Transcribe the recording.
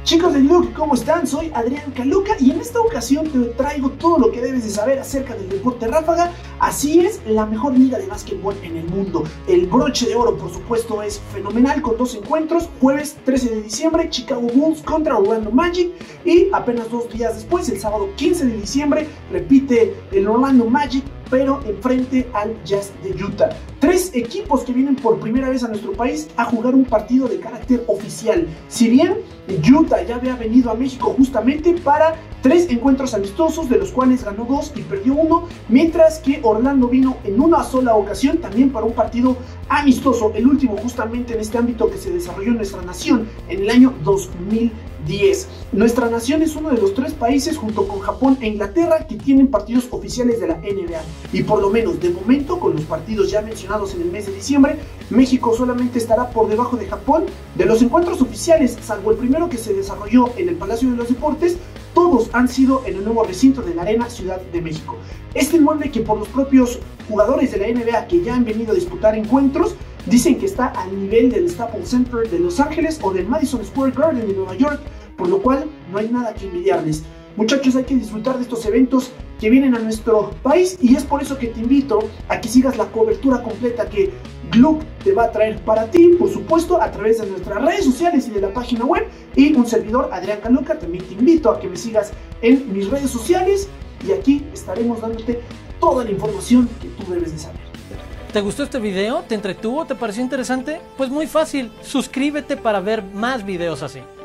Chicos de Gluck, ¿cómo están? Soy Adrián Caluca y en esta ocasión te traigo todo lo que debes de saber acerca del deporte ráfaga. Así es, la mejor liga de básquetbol en el mundo. El broche de oro, por supuesto, es fenomenal con dos encuentros. Jueves 13 de diciembre, Chicago Bulls contra Orlando Magic. Y apenas 2 días después, el sábado 15 de diciembre, repite el Orlando Magic, pero enfrente al Jazz de Utah. 3 equipos que vienen por primera vez a nuestro país a jugar un partido de carácter oficial. Si bien Utah ya había venido a México justamente para 3 encuentros amistosos, de los cuales ganó 2 y perdió 1, mientras que Orlando vino en una sola ocasión también para un partido amistoso, el último justamente en este ámbito que se desarrolló en nuestra nación en el año 2010. Nuestra nación es uno de los 3 países junto con Japón e Inglaterra que tienen partidos oficiales de la NBA, y por lo menos de momento, con los partidos ya mencionados en el mes de diciembre, México solamente estará por debajo de Japón. De los encuentros oficiales, salvo el primero que se desarrolló en el Palacio de los Deportes, todos han sido en el nuevo recinto de la Arena Ciudad de México. Este inmueble, que por los propios jugadores de la NBA que ya han venido a disputar encuentros, dicen que está al nivel del Staples Center de Los Ángeles o del Madison Square Garden de Nueva York, por lo cual no hay nada que envidiarles. Muchachos, hay que disfrutar de estos eventos que vienen a nuestro país, y es por eso que te invito a que sigas la cobertura completa que Gluck te va a traer para ti, por supuesto, a través de nuestras redes sociales y de la página web. Y un servidor, Adrián Caluca, también te invito a que me sigas en mis redes sociales, y aquí estaremos dándote toda la información que tú debes de saber. ¿Te gustó este video? ¿Te entretuvo? ¿Te pareció interesante? Pues muy fácil, suscríbete para ver más videos así.